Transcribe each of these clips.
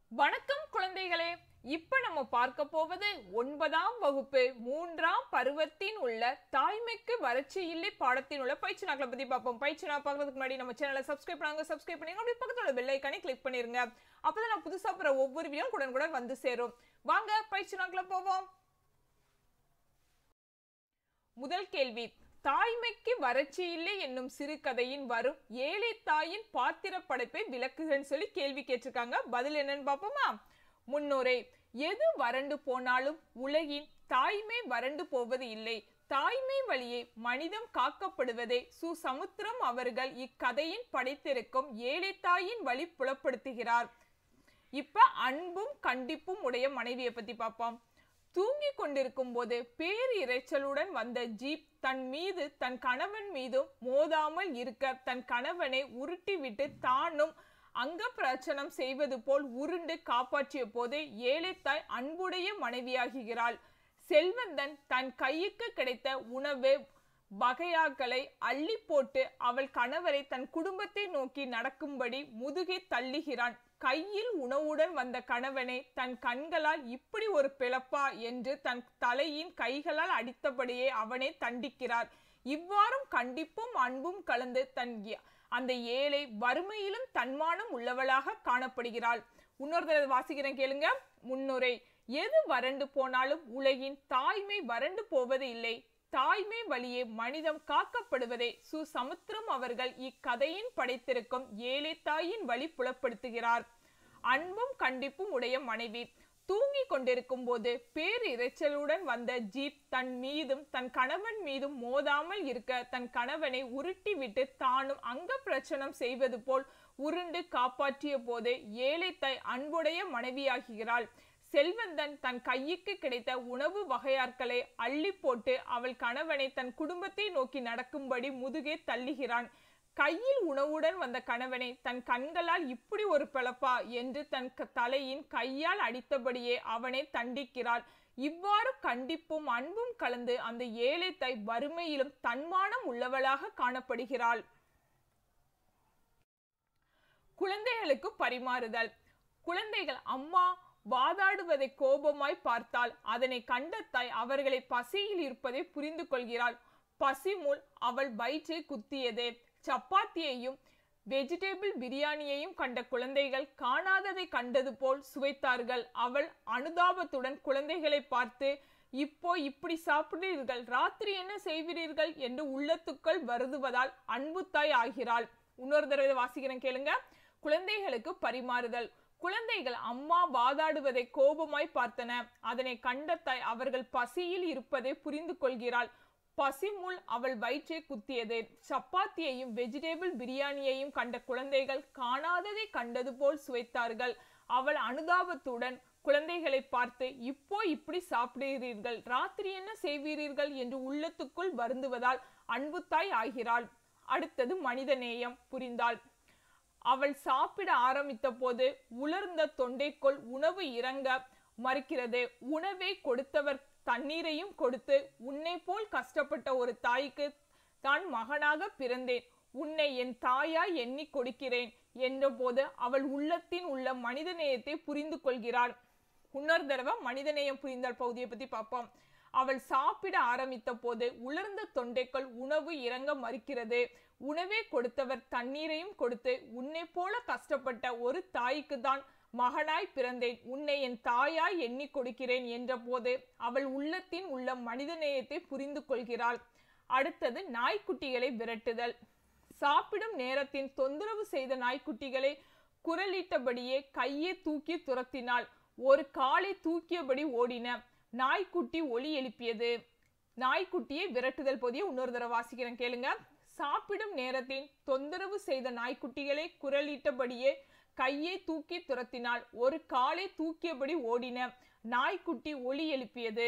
வணக்கம் குழந்தைகளே. இப்ப நம்ம பார்க்க போவது 9ஆம் வகுப்பு 3ஆம் பருவத்தின் உள்ள தாய்மைக்கு வறட்சி இல்லை பாடத்தின் உள்ள பயிற்சி நாட்களை பத்தி பார்ப்போம். பயிற்சி நாள் பார்க்கறதுக்கு முன்னாடி நம்ம சேனலை சப்ஸ்கிரைப் பண்ணுங்க. அப்படியே பக்கத்துல பெல் ஐகானை கிளிக் பண்ணிருங்க. அப்பதான் நான் புதுசா போற ஒவ்வொரு வீடியோ உடனுக்குடன் வந்து சேரும். வாங்க பயிற்சி நாட்களை போவோம். முதல் கேள்வி, தாய்மைக்கு வறட்சி இல்லை என்னும் சிறுகதையின் வரும் ஏழை தாயின் பாத்திர படைப்பை விளக்குகன்னு சொல்லி கேள்வி கேட்டிருக்காங்க. பதில் என்னன்னு பார்ப்போமா? முன்னுரை. எது வறண்டு போனாலும் உலகின் தாய்மை வறண்டு போவது இல்லை. தாய்மை வழியே மனிதம் காக்கப்படுவதை சுசமுத்திரம் அவர்கள் இக்கதையின் படைத்திருக்கும் ஏழை தாயின் வழி புலப்படுத்துகிறார். இப்ப அன்பும் கண்டிப்பும் உடைய மனைவியை பத்தி பார்ப்போம். தூங்கி கொண்டிருக்கும் போது பேர் இறைச்சலுடன் வந்த ஜீப் தன் மீது தன் கணவன் மீதும் மோதாமல் இருக்க தன் கணவனை உருட்டிவிட்டு தானும் அங்க பிரச்சனம் செய்வது போல் உருண்டு காப்பாற்றிய போது ஏழை தாய் அன்புடைய மனைவியாகிறாள். செல்வந்தன் தன் கைக்கு கிடைத்த உணவு வகையாக்களை அள்ளி போட்டு அவள் கணவரை தன் குடும்பத்தை நோக்கி நடக்கும்படி முதுகை தள்ளுகிறான். கையில் உணவுடன் வந்த கணவனை தன் கண்களால் இப்படி ஒரு பிளப்பா என்று தன் தலையின் கைகளால் அடித்தபடியே அவனை தண்டிக்கிறார். இவ்வாறும் கண்டிப்பும் அன்பும் கலந்து அந்த ஏழை வறுமையிலும் தன்மானம் உள்ளவளாக காணப்படுகிறாள். இன்னொரு தடவை வாசிக்கிறேன் கேளுங்க. முன்னுரை. எது வறண்டு போனாலும் உலகின் தாய்மை வறண்டு போவது இல்லை. தாய்மை வழியே மனிதம் காக்கப்படுவதை சுசமுத்திரம் அவர்கள் இக்கதையின் படைத்திருக்கும் ஏழை தாயின் வழி புலப்படுத்துகிறார். அன்பும் கண்டிப்பும் உடைய மனைவி. தூங்கி கொண்டிருக்கும் போது பேர் இறைச்சலுடன் வந்த ஜீப் தன் மீதும் தன் கணவன் மீதும் மோதாமல் இருக்க தன் கணவனை உருட்டி விட்டு தானும் அங்க பிரச்சனம் செய்வது போல் உருண்டு காப்பாற்றிய போது ஏழை தாய் அன்புடைய மனைவியாகிறாள். செல்வந்தன் தன் கைக்கு கிடைத்த உணவு வகையாட்களை அள்ளி போட்டு அவள் கணவனை தன் குடும்பத்தை நோக்கி நடக்கும்படி முதுகே தள்ளுகிறான். கையில் உணவுடன் வந்த கணவனை தன் கண்களால் இப்படி ஒரு பிளப்பா என்று தன் தலையின் கையால் அடித்தபடியே அவனை தண்டிக்கிறாள். இவ்வாறு கண்டிப்பும் அன்பும் கலந்து அந்த ஏழை தாய் வறுமையிலும் தன்மானம் உள்ளவளாக காணப்படுகிறாள். குழந்தைகளுக்கு பரிமாறுதல். குழந்தைகள் அம்மா வாதாடுவதை கோபமாய் பார்த்தால் அதனை கண்ட தாய் அவர்களை பசியில் இருப்பதை புரிந்து கொள்கிறாள். பசிமுள் அவள் வயிற்றை குத்தியது. சப்பாத்தியையும் வெஜிடபிள் பிரியாணியையும் கண்ட குழந்தைகள் காணாததை கண்டது போல் சுவைத்தார்கள். அவள் அனுதாபத்துடன் குழந்தைகளை பார்த்து, இப்போ இப்படி சாப்பிடுறீர்கள், ராத்திரி என்ன செய்வீர்கள் என்று உள்ளத்துக்குள் வருதுவதால் அன்பு தாய் ஆகிறாள். இன்னொரு தடவை வாசிக்கிறேன் கேளுங்க. குழந்தைகளுக்கு பரிமாறுதல். குழந்தைகள் அம்மா வாதாடுவதை கோபமாய் பார்த்தன. அதனை கண்ட தாய் அவர்கள் பசியில் இருப்பதை புரிந்து கொள்கிறாள். பசிமுள் அவள் வயிற்றை குத்தியது. சப்பாத்தியையும் வெஜிடபிள் பிரியாணியையும் கண்ட குழந்தைகள் காணாததை கண்டது போல் சுவைத்தார்கள். அவள் அனுதாபத்துடன் குழந்தைகளை பார்த்து, இப்போ இப்படி சாப்பிடுகிறீர்கள், ராத்திரி என்ன செய்வீர்கள் என்று உள்ளத்துக்குள் வருந்துவதால் அன்பு தாய் ஆகிறாள். அடுத்தது மனிதநேயம் புரிந்தாள். அவள் சாப்பிட ஆரம்பித்த போது உலர்ந்த தொண்டைக்குள் உணவு இறங்க மறுக்கிறது. உணவை கொடுத்தவர் தண்ணீரையும் கொடுத்து, உன்னை போல் கஷ்டப்பட்ட ஒரு தாய்க்கு தான் மகனாக பிறந்தேன், உன்னை என் தாயாய் எண்ணி கொடுக்கிறேன் என்ற போது அவள் உள்ளத்தின் உள்ள மனிதநேயத்தை புரிந்து கொள்கிறாள். இன்னொரு தடவை மனிதநேயம் புரிந்தால் பகுதியை பத்தி பார்ப்போம். அவள் சாப்பிட ஆரம்பித்த போது உலர்ந்த தொண்டைக்குள் உணவு இறங்க மறுக்கிறது. உணவே கொடுத்தவர் தண்ணீரையும் கொடுத்து, உன்னை போல கஷ்டப்பட்ட ஒரு தாய்க்கு தான் மகனாய் பிறந்தேன், உன்னை என் தாயாய் எண்ணி கொடுக்கிறேன் என்ற போது அவள் உள்ளத்தின் உள்ள மனிதநேயத்தை புரிந்து கொள்கிறாள். அடுத்தது நாய்க்குட்டிகளை விரட்டுதல். சாப்பிடும் நேரத்தின் தொந்தரவு செய்த நாய்க்குட்டிகளை குரலிட்டபடியே கையை தூக்கி துரத்தினாள். ஒரு காலை தூக்கியபடி ஓடின. நாய்க்குட்டி ஒலி எழுப்பியது. நாய்க்குட்டியை விரட்டுதல் போதிய இன்னொரு தடவை வாசிக்கிறேன் கேளுங்க. சாப்பிடும் நேரத்தின் தொந்தரவு செய்த நாய்க்குட்டிகளை குரலிட்டபடியே கையை தூக்கி துரத்தினாள். ஒரு காலை தூக்கியபடி ஓடின. நாய்க்குட்டி ஒலி எழுப்பியது.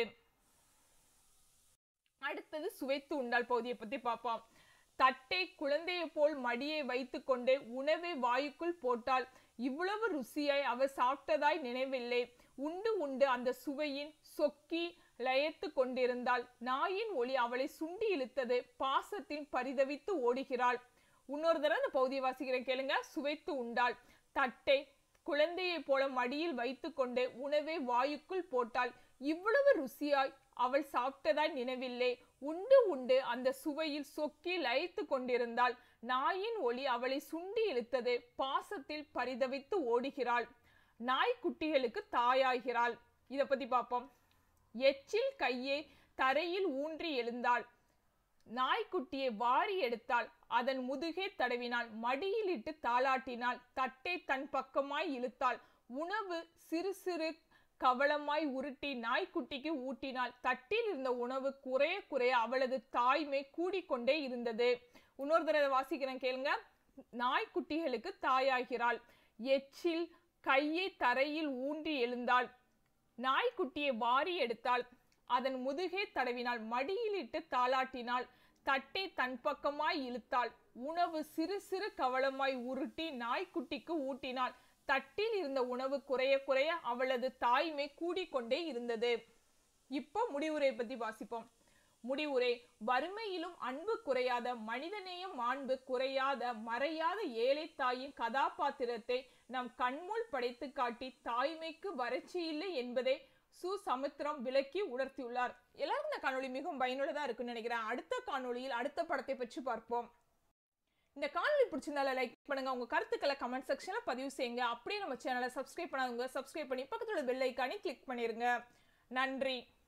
அடுத்தது சுவைத்து உண்டால் பகுதியை பத்தி பார்ப்போம். தட்டை குழந்தையை போல் மடியை வைத்து கொண்டு உணவை வாயுக்குள் போட்டால் இவ்வளவு ருசியாய் அவர் சாப்பிட்டதாய் நினைவில்லை. உண்டு உண்டு அந்த சுவையின் சொக்கி லயத்து கொண்டிருந்தாள். நாயின் ஒளி அவளை சுண்டி இழுத்தது. பாசத்தின் பரிதவித்து ஓடுகிறாள். இன்னொரு தடவை அந்த பகுதியை வாசிக்கிறேன் கேளுங்க. சுவைத்து உண்டாள். தட்டை குழந்தையை போல மடியில் வைத்துக்கொண்டு உணவை வாயுக்குள் போட்டாள். இவ்வளவு ருசியாய் அவள் சாப்பிட்டதாய் நினைவில்லை. உண்டு உண்டு அந்த சுவையில் சொக்கி லயித்து கொண்டிருந்தாள். நாயின் ஒளி அவளை சுண்டி இழுத்தது. பாசத்தில் பரிதவித்து ஓடுகிறாள். நாய்க்குட்டிகளுக்கு தாயாகிறாள். இத பத்தி பார்ப்போம். எச்சில் கையை தரையில் ஊன்றி எழுந்தாள். நாய்க்குட்டியை வாரி எடுத்தாள். அதன் முதுகே தடவினாள். மடியில் இட்டு தாளாட்டினாள். தட்டை தன் பக்கமாய் இழுத்தாள். உணவு சிறு சிறு கவளமாய் உருட்டி நாய்க்குட்டிக்கு ஊட்டினாள். தட்டில் இருந்த உணவு குறைய குறைய அவளது தாய்மை கூடிக்கொண்டே இருந்தது. இன்னொரு தடவை வாசிக்கிறேன் கேளுங்க. நாய்க்குட்டிகளுக்கு தாயாகிறாள். எச்சில் கையை தரையில் ஊன்றி எழுந்தாள். நாய்க்குட்டியை வாரி எடுத்தாள். அதன் முதுகே தடவினாள். மடியில் இட்டு தாளாட்டினாள். தட்டை தன் பக்கமாய் இழுத்தாள். உணவு சிறு சிறு கவளமாய் உருட்டி நாய்க்குட்டிக்கு ஊட்டினாள். தட்டில் இருந்த உணவு குறைய குறைய அவளது தாய்மை கூடிக்கொண்டே இருந்தது. இப்போ முடிவுரை பத்தி வாசிப்போம். முடிவுரை: வறுமையிலும் அன்பு குறையாத, மனிதநேயம் மாண்பு குறையாத, மறையாத ஏழை தாயின் கதாபாத்திரத்தை நம் கண்முள் படைத்து காட்டி தாய்மைக்கு வறட்சி இல்லை என்பதை சமுத்திரம் விளக்கி உணர்த்தியுள்ளார். எல்லாரும் இந்த காணொளி மிகவும் பயனுள்ளதா இருக்குன்னு நினைக்கிறேன். அடுத்த காணொளியில் அடுத்த படத்தை பற்றி பார்ப்போம். இந்த காணொளி பிடிச்சிருந்தால லைக் பண்ணுங்க. உங்க கருத்துக்களை கமெண்ட் செக்ஷன்ல பதிவு செய்யுங்க. அப்படியே நம்ம சேனலை சப்ஸ்கிரைப் பண்ணாதவங்க சப்ஸ்கிரைப் பண்ணி பக்கத்துல பெல் ஐகானை கிளிக் பண்ணிருங்க. நன்றி.